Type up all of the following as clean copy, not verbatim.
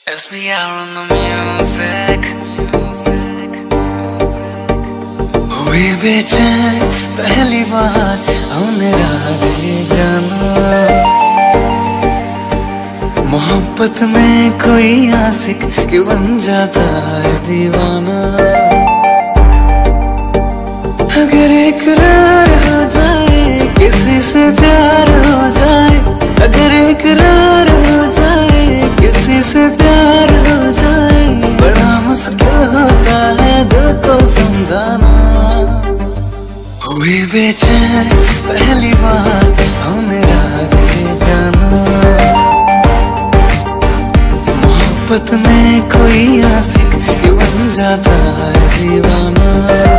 SBR on the music. हुई बेचैन पहली बार हमने राज ये जाना, मोहब्बत में कोई आशिक क्यों बन जाता है दीवाना। अगर इकरार हो जाए किसी से प्यार हो जाए, अगर इकरार हो जाए किसी से प्यार हो जाए, बड़ा मुश्किल होता है दिल को समझाना। हुई बेचैन पहली बार हमने राज ये जाना, मोहब्बत में कोई आशिक क्यों बन जाता है दीवाना।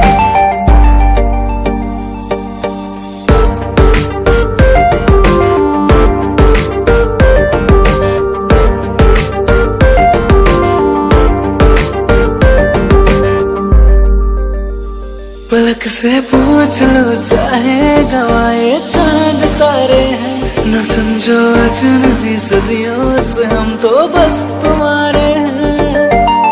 पलक से पूछ लो चाहे गवाए चांद तारे हैं, न समझो अजनबी सदियों से हम तो बस तुम्हारे हैं।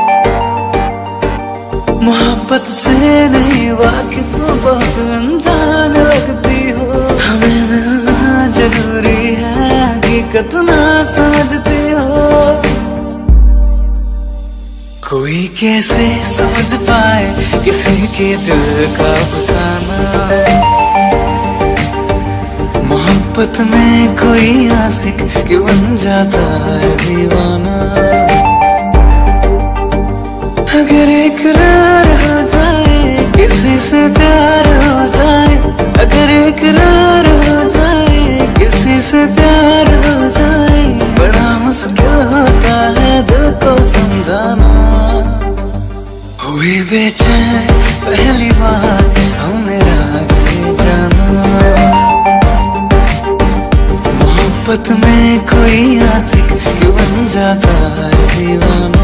मोहब्बत से नहीं वाकिफ बहुत अनजान लगती हो, हमें मिलना जरूरी है हकीकत ना समझती हो। कोई कैसे समझ पाए किसी के दिल का फसाना, मोहब्बत में कोई आशिक क्यों बन जाता है दीवाना। अगर इकरार हो जाए किसी से प्यार हो जाए, अगर इकरार हो जाए किसी से प्यार हो जाए, बड़ा मुश्किल होता है दिल को समझाना। हुई बेचैन पहली बार हमने राज ये जाना, मोहब्बत में कोई आशिक क्यों बन जाता है दीवाना।